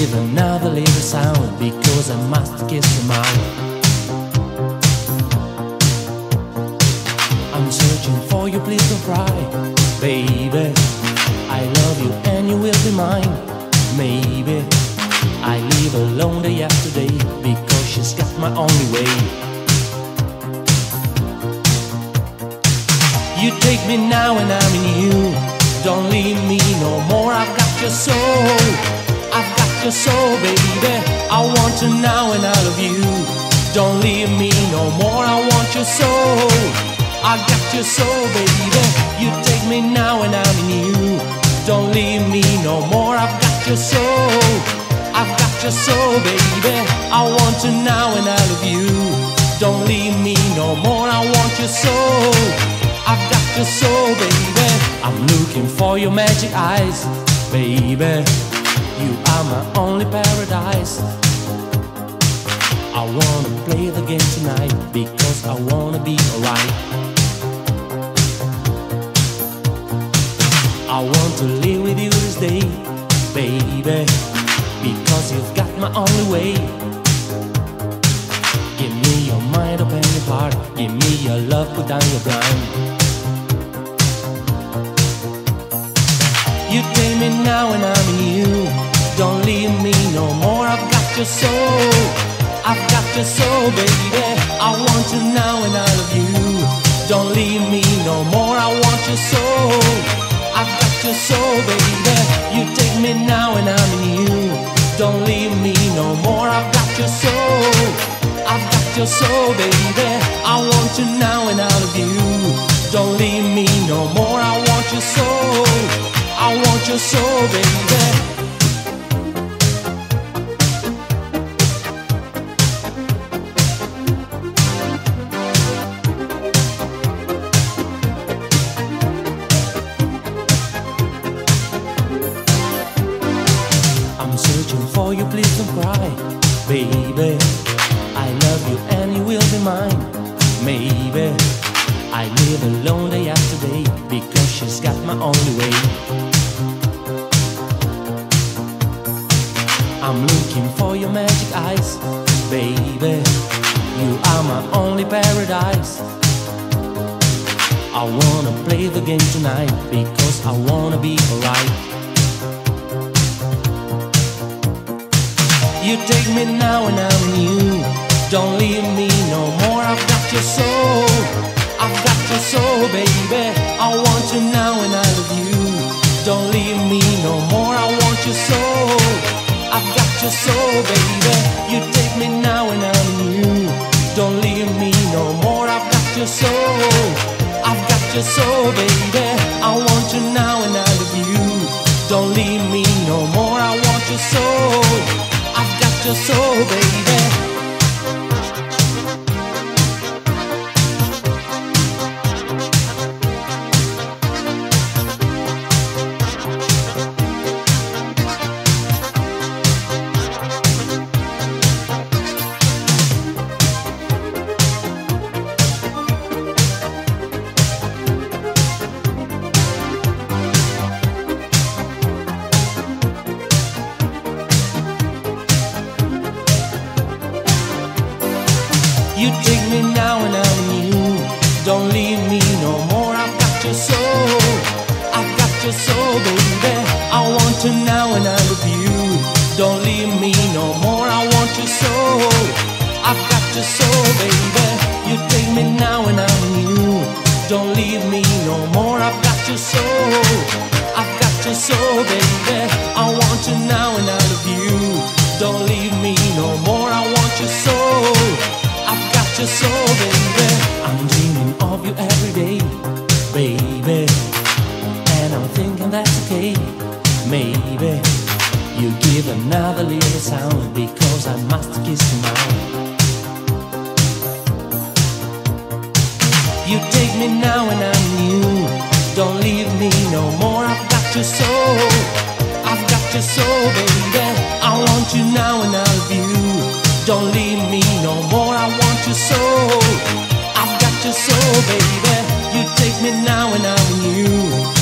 give another little sound because I must kiss your mouth. I'm searching for you, please don't cry, baby. I love you and you will be mine. Maybe I live alone day after day because she's got my only way. You take me now and I'm in you. Don't leave me no more, I've got your soul. I've got your soul, baby. I want you now and I love you. Don't leave me no more, I want your soul. I got your soul, baby. You take me now and I'm in you. Don't leave me no more, I've got your soul. I've got your soul, baby. I want you now and I love you. Don't leave me no more, I want your soul. I've got your soul, baby. I'm looking for your magic eyes, baby. You are my only paradise. I wanna play the game tonight because I wanna be alright. I want to live with you this day, baby, because you've got my only way. Give me your mind, open your heart. Give me your love, put down your blind. You take me now and I'm in you. Don't leave me no more, I've got your soul. I've got your soul, baby. I want you now and I love you. Don't leave me no more, I want your soul. I've got your soul, baby. You take me now and I'm in you. Don't leave me no more, I've got your soul. I've got your soul, baby. I want you now and I love you. Don't leave me no more, I want your soul. I want your soul, baby. I'm searching for you, please don't cry, baby. I love you and you will be mine. Maybe I live alone day after day because she's got my only way. I'm looking for your magic eyes, baby. You are my only paradise. I wanna play the game tonight because I wanna be alright. You take me now and I'm in you. Don't leave me no more, I've got your soul. I've got your soul, baby. I want you now and I love you. Don't leave me no more, I want your soul. I've got your soul, baby. You take me now and I'm in you. Don't leave me no more, I've got your soul. I've got your soul, baby. I want you now and I love you. Don't leave me no more, I want your soul. I've got your soul, baby. You take me now and I'm in you. Don't leave me no more, I've got your soul. I've got your soul, baby. I want you now and I love you. Don't leave me no more, I want your soul. I've got your soul, baby. You take me now and I'm in you. Don't leave me no more, I've got your soul. I've got your soul, baby. I want you now and I love you. Don't leave me no more, I want your soul. I've got your soul, baby. I'm dreaming of you every day, baby. And I'm thinking that's okay. Maybe you give another little sound because I must kiss you now. You take me now and I'm new. Don't leave me no more, I've got your soul. I've got your soul, baby. I want you now and I love you. Don't leave me no more, I want your soul. I've got your soul, baby. You take me now and I'm in you.